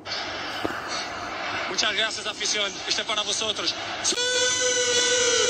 Muchas gracias, afición. Este es para vosotros. ¡Sí!